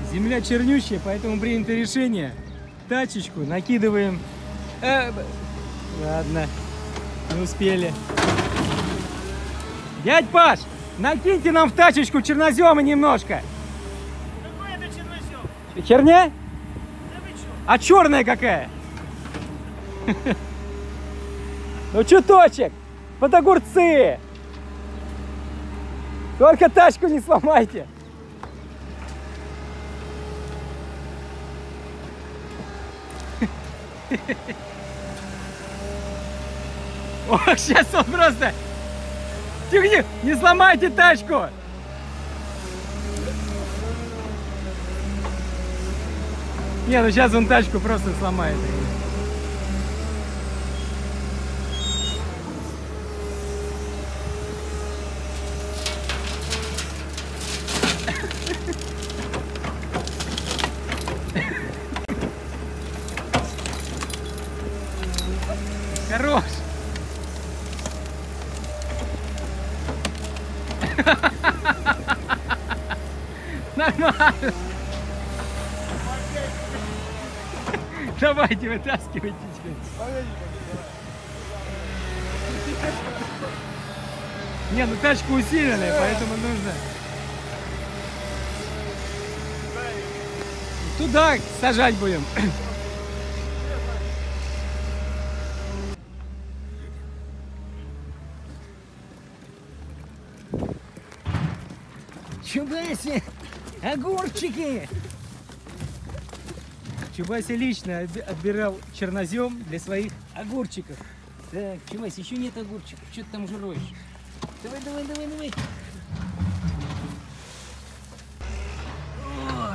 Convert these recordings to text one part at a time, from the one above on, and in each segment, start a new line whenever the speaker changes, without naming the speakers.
Земля чернющая, поэтому принято решение. Тачечку накидываем. Ладно, не успели. Дядь Паш, накиньте нам в тачечку чернозема немножко.
Какой это чернозем?
Черня?
Да вы чё?
А черная какая? Ну чуточек, под огурцы. Только тачку не сломайте. Ох, сейчас он просто... Тихо, не сломайте тачку! Не, ну сейчас он тачку просто сломает. Хорош! Нормально! Давайте, вытаскивайте теперь. Не, ну тачка усиленная, поэтому нужно. Туда сажать будем. Чубаси, огурчики! Чубаси лично отбирал чернозем для своих огурчиков. Так, Чубаси, еще нет огурчиков. Что ты там уже роешь? Давай, давай, давай, давай. О!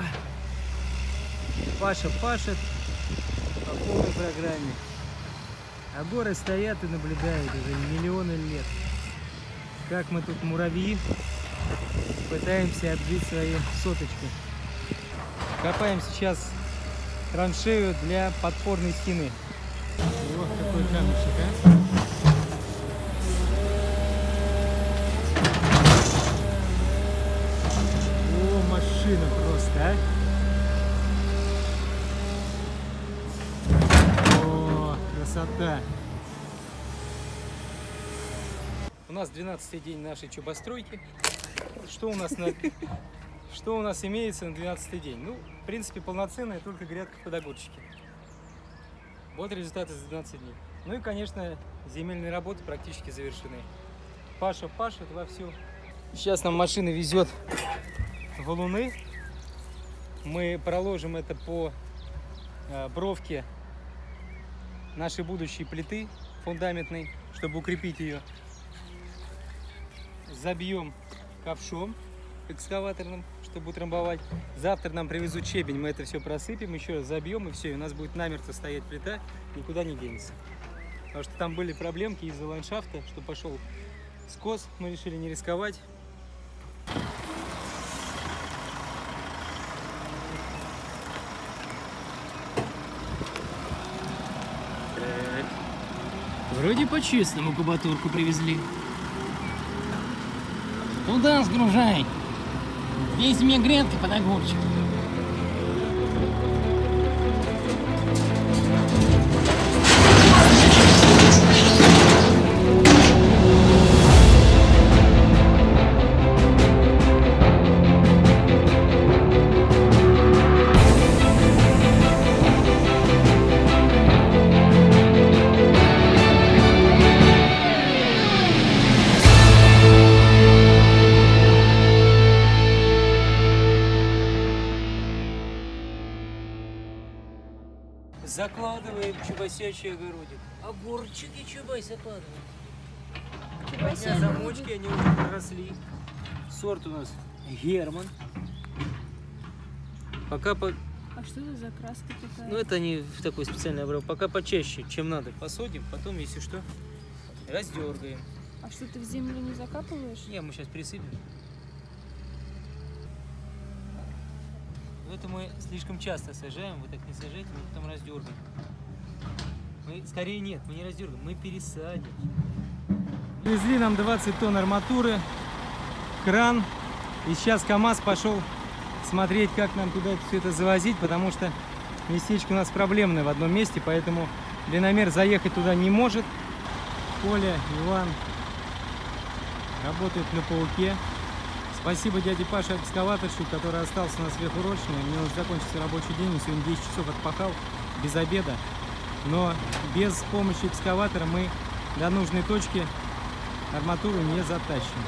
Паша пашет по полной программе. А горы стоят и наблюдают уже миллионы лет. Как мы тут муравьи пытаемся отбить свои соточки. Копаем сейчас траншею для подпорной стены. Вот какой камешек, а? О, машина просто, а? О, красота! У нас 12-й день нашей чубостройки. Что у нас имеется на 12-й день? Ну, в принципе, полноценная только грядка под огурчики. Вот результаты за 12 дней. Ну и, конечно, земельные работы практически завершены. Паша пашет вовсю. Сейчас нам машина везет валуны. Мы проложим это по бровке нашей будущей плиты фундаментной, чтобы укрепить ее. Забьем ковшом экскаваторным, чтобы утрамбовать. Завтра нам привезут щебень, мы это все просыпем, еще раз забьем, и все, и у нас будет намертво стоять плита, никуда не денется. Потому что там были проблемки из-за ландшафта, что пошел скос, мы решили не рисковать. Так. Вроде по-честному кубатурку привезли. Туда сгружай. Здесь у меня грядка под огурчик. Закладываем чубасячий огородик. Огурчики Чубась закладываем. Замочки, они уже проросли. Сорт у нас Герман. Пока по...
А что это за краска такая?
Ну это они в такой специальный обрабатывают. Пока почаще, чем надо. Посадим, потом, если что, раздергаем.
А что, ты в землю не закапываешь?
Не, мы сейчас присыпем. Это мы слишком часто сажаем, вы так не сажаете, мы потом раздергаем. Мы, скорее нет, мы не раздергаем, мы пересадим. Везли нам 20 тонн арматуры, кран, и сейчас КамАЗ пошел смотреть, как нам туда все это завозить, потому что местечко у нас проблемное в одном месте, поэтому длинномер заехать туда не может. Коля, Иван работают на пауке. Спасибо дяде Паше экскаваторщику, который остался на сверхурочный. У него уже закончился рабочий день, он сегодня 10 часов отпахал без обеда. Но без помощи экскаватора мы до нужной точки арматуру не затащим.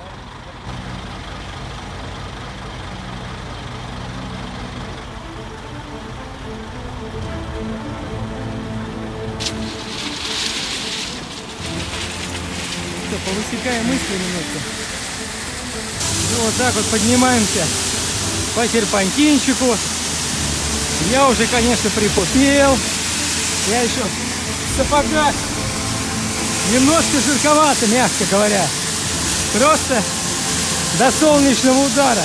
Все, повысекаем мысли немножко. И вот так вот поднимаемся по серпантинчику. Я уже, конечно, припотел. Я еще в сапогах. Немножко жарковато, мягко говоря. Просто до солнечного удара.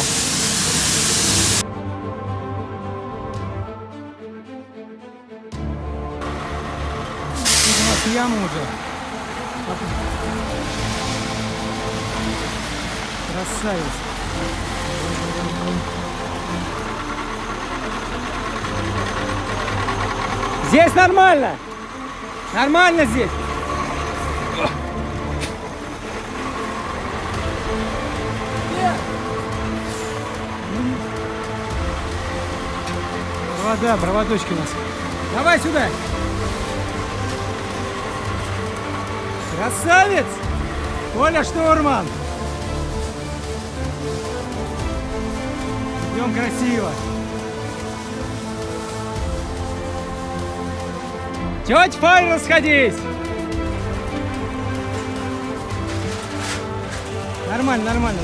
Тут у нас яма уже. Красавец. Здесь нормально. Нормально здесь. Провода, проводочки у нас. Давай сюда. Красавец. Коля Штурман. Идем красиво. Тетя Фаня, расходись. Нормально, нормально.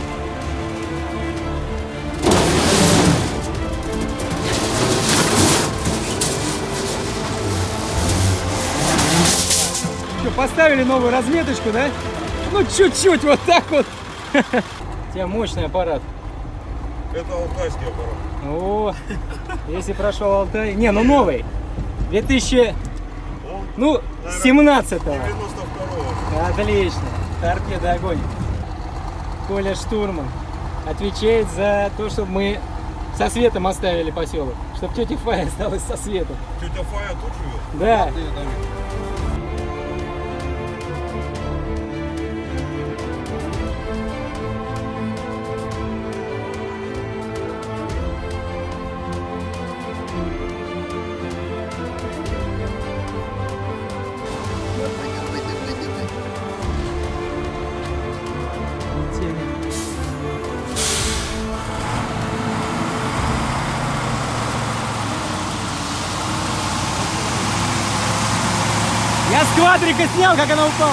Что, поставили новую разметочку, да? Ну, чуть-чуть, вот так вот. У тебя мощный аппарат.
Это алтайский аппарат.
О, если прошел Алтай. Не, ну новый. 2000, ну, 17-го.
92-го.
Отлично. Торпеда огонь. Коля Штурман отвечает за то, чтобы мы со светом оставили поселок. Чтобы тетя Фая осталась со светом.
Тетя Фая тут живет?
Да. Я с квадрика снял, как она упала.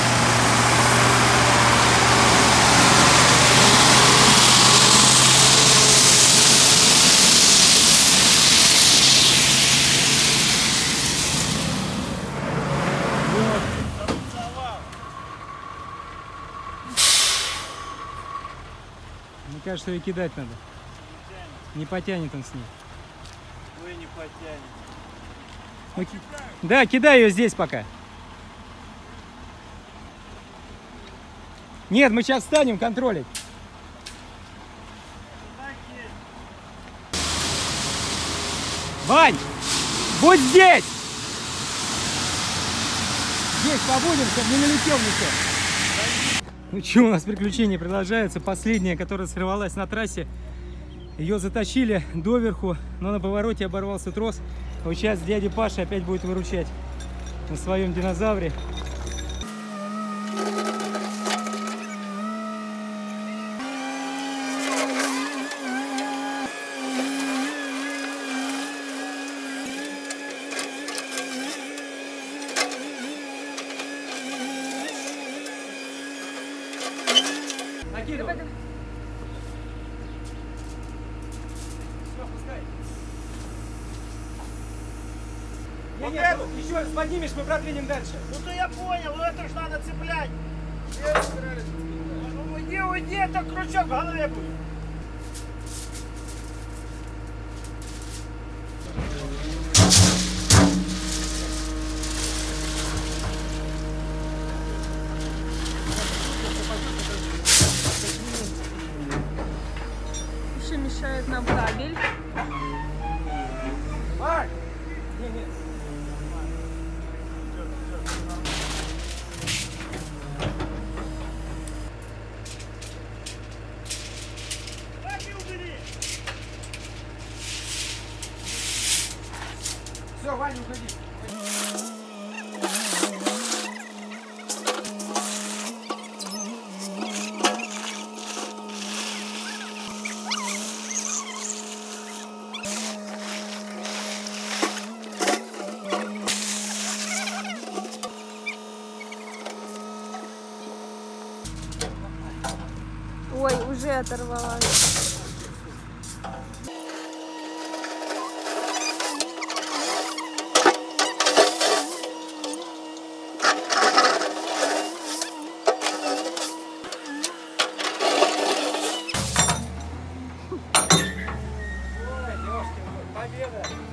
Мне кажется, что ее кидать надо. Не потянет он с ней.
Ой, не потянет.
Да, кидай ее здесь пока. Нет, мы сейчас встанем контролить. Вань, будь здесь! Здесь побудем, чтобы не налетел никто. Ну что, у нас приключение продолжается. Последняя, которая сорвалась на трассе. Ее затащили доверху, но на повороте оборвался трос. Вот сейчас дядя Паша опять будет выручать на своем динозавре. Накидывай. Все, пускай.
Вот
Нет,
эту?
еще поднимешь, мы продвинем дальше.
Ну то я понял, ну это ж надо цеплять. Ну уйди, уйди, это крючок в голове будет.
Еще мешает нам
Все, Ваня, уходи.
Ой, уже оторвалась.
Ой, девушки, победа.